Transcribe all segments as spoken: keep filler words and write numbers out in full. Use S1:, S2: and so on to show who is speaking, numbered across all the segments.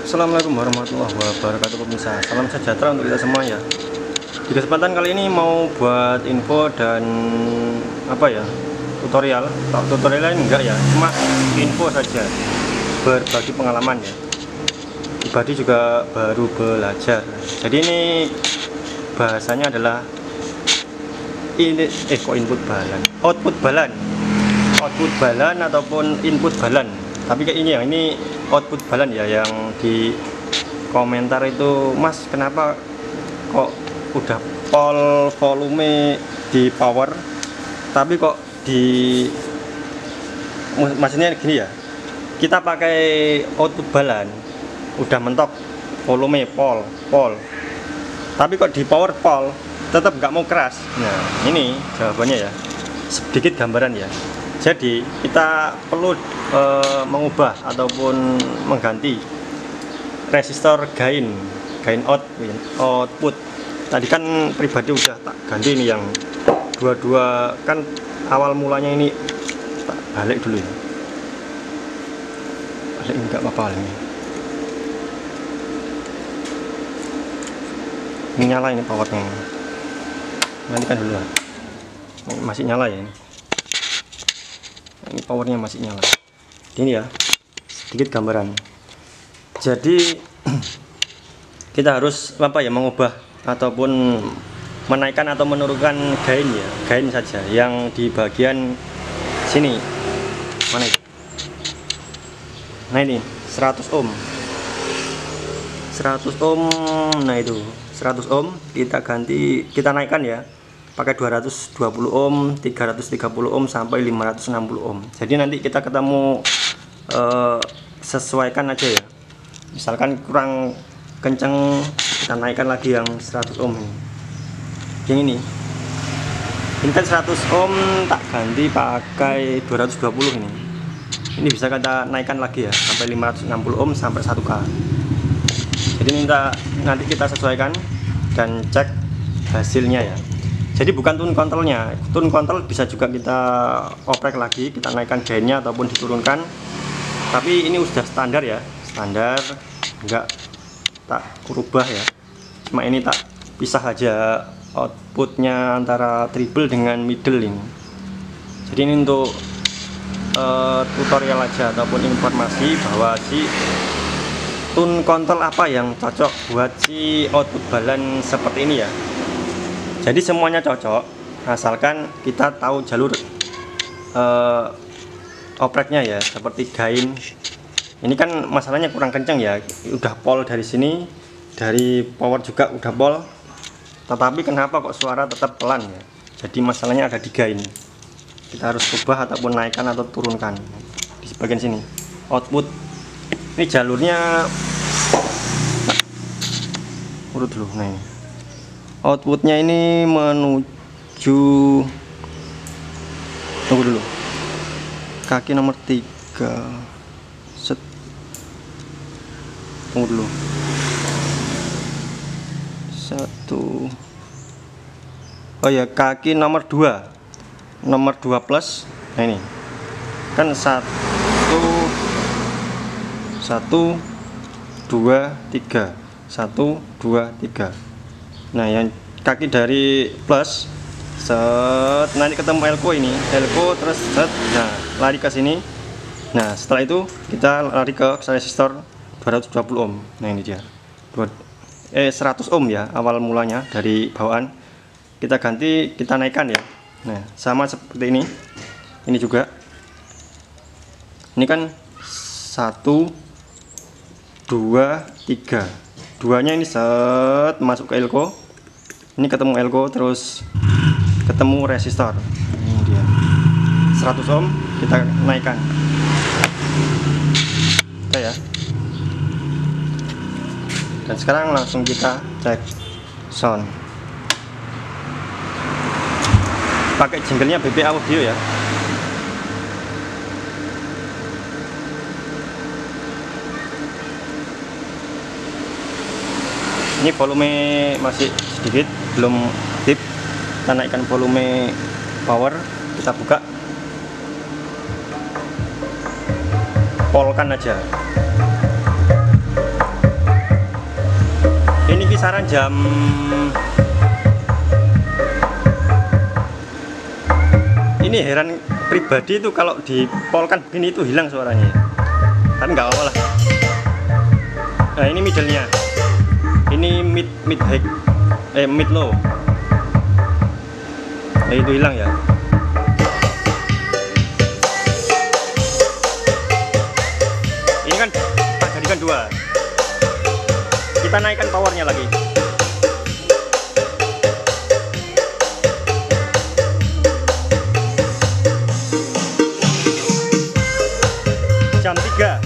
S1: Assalamualaikum warahmatullahi wabarakatuh pemirsa. Salam sejahtera untuk kita semua ya. Di kesempatan kali ini mau buat info dan apa ya, tutorial. Tutorial lain enggak ya, cuma info saja, berbagi pengalaman ya. Pribadi juga baru belajar. Jadi ini bahasanya adalah ini eh kok input balan, output balan, output balan ataupun input balan. Tapi kayak ini ya, ini output balan ya, yang di komentar itu, Mas kenapa kok udah pol volume di power tapi kok di maksudnya gini ya, kita pakai output balan udah mentok volume pol pol tapi kok di power pol tetap nggak mau keras. Nah ini jawabannya ya, sedikit gambaran ya. Jadi kita perlu e, mengubah ataupun mengganti resistor gain gain out output. Tadi kan pribadi udah tak ganti ini yang dua-dua, kan awal mulanya ini tak balik dulu ya, balik enggak apa-apa ini. Ini nyala ini powernya, nanti kan dulu lah, masih nyala ya ini. Ini powernya masih nyala. Ini ya sedikit gambaran. Jadi kita harus apa ya, mengubah ataupun menaikkan atau menurunkan gain ya, gain saja yang di bagian sini. Mana itu? Nah ini seratus ohm, seratus ohm. Nah itu seratus ohm kita ganti, kita naikkan ya, pakai dua ratus dua puluh ohm, tiga ratus tiga puluh ohm sampai lima ratus enam puluh ohm. Jadi nanti kita ketemu eh, sesuaikan aja ya. Misalkan kurang kenceng, kita naikkan lagi yang seratus ohm ini. Yang ini. Ini kan seratus ohm, tak ganti pakai dua ratus dua puluh ini. Ini bisa kita naikkan lagi ya sampai lima ratus enam puluh ohm sampai satu K. Jadi minta nanti kita sesuaikan dan cek hasilnya ya. Jadi bukan tune kontrolnya, tune kontrol bisa juga kita oprek lagi, kita naikkan gainnya ataupun diturunkan. Tapi ini sudah standar ya, standar, enggak tak rubah ya. Cuma ini tak pisah aja outputnya antara treble dengan middle ini. Jadi ini untuk uh, tutorial aja ataupun informasi bahwa si tune kontrol apa yang cocok buat si output balan seperti ini ya. Jadi semuanya cocok, asalkan kita tahu jalur uh, opreknya ya, seperti gain. Ini kan masalahnya kurang kencang ya, udah pol dari sini, dari power juga udah pol, tetapi kenapa kok suara tetap pelan ya? Jadi masalahnya ada di gain. Kita harus ubah ataupun naikkan atau turunkan di bagian sini. Output ini jalurnya urut dulu, nah ini. Outputnya ini menuju, tunggu dulu, kaki nomor tiga, set, tunggu dulu, satu, oh ya, kaki nomor dua, nomor dua plus, nah ini kan satu, satu, dua, tiga, satu, dua, tiga. Nah yang kaki dari plus set, nanti ketemu elko ini, elko terus set, nah lari ke sini. Nah setelah itu kita lari ke resistor dua ratus dua puluh ohm. Nah ini dia, dua, eh seratus ohm ya awal mulanya dari bawaan, kita ganti, kita naikkan ya. Nah sama seperti ini, ini juga, ini kan satu, dua, tiga, duanya ini set masuk ke elko, ini ketemu elko terus ketemu resistor. Ini dia seratus ohm, kita naikkan. Oke ya. Dan sekarang langsung kita cek sound. Pakai jinglenya B B Audio ya. Ini volume masih sedikit, belum aktif. Kita naikkan volume power, kita buka, polkan aja. Ini kisaran jam ini heran pribadi itu kalau dipolkan begini itu hilang suaranya, tapi nggak apa-apa lah. Nah ini middle-nya, ini mid mid high, eh mid low, nah itu hilang ya. Ini kan tak jadikan dua, kita naikkan powernya lagi. Jam tiga.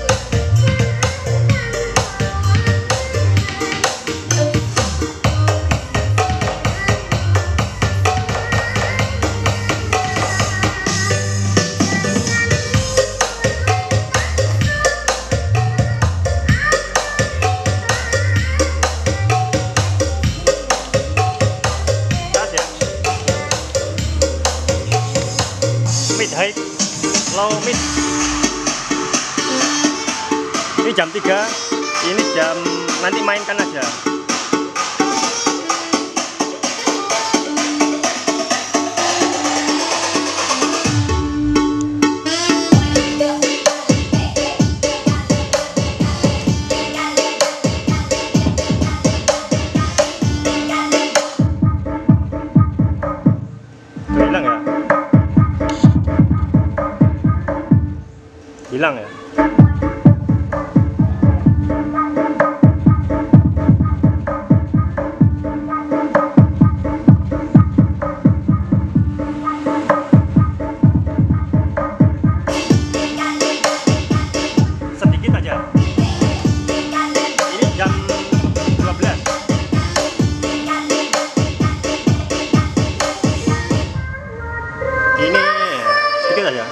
S1: Mid high, low mid. Ini jam tiga, ini jam nanti mainkan aja. Tuh, hilang ya? Hilang ya? Sedikit aja. Ini jam dua belas. Ini sedikit aja.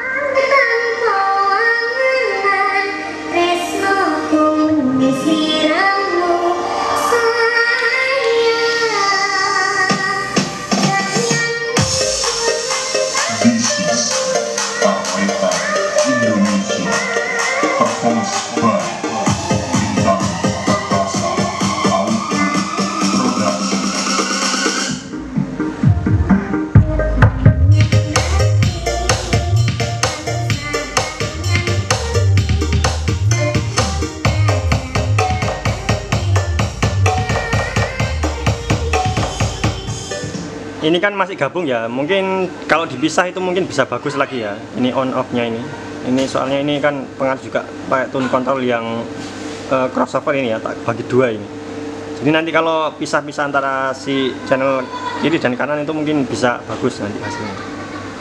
S1: Ini kan masih gabung ya, mungkin kalau dipisah itu mungkin bisa bagus lagi ya. Ini on off nya ini. Ini soalnya ini kan pengaruh juga pakai tone control yang uh, crossover ini ya, tak bagi dua ini. Jadi nanti kalau pisah-pisah antara si channel kiri dan kanan itu mungkin bisa bagus nanti hasilnya.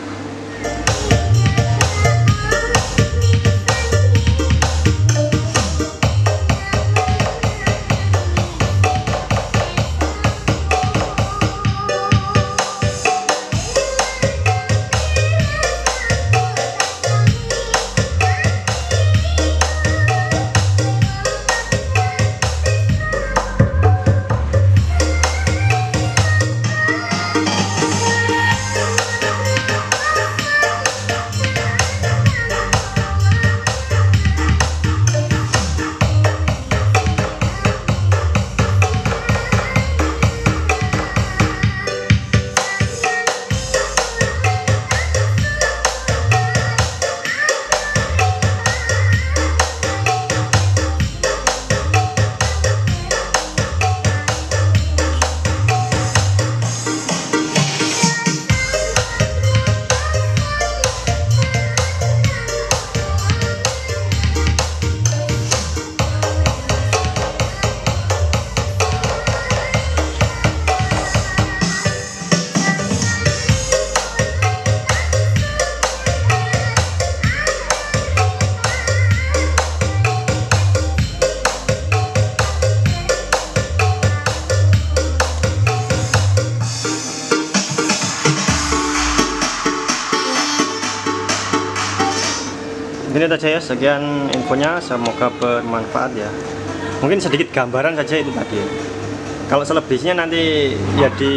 S1: Ini saja ya, sekian infonya, semoga bermanfaat ya. Mungkin sedikit gambaran saja itu tadi. Kalau selebihnya nanti ya di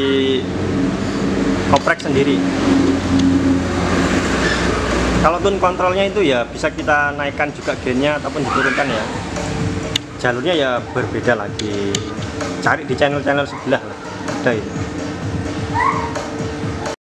S1: oprek sendiri. Kalau tune kontrolnya itu ya bisa kita naikkan juga gainnya ataupun diturunkan ya. Jalurnya ya berbeda lagi. cari di channel-channel sebelah lah, ada itu.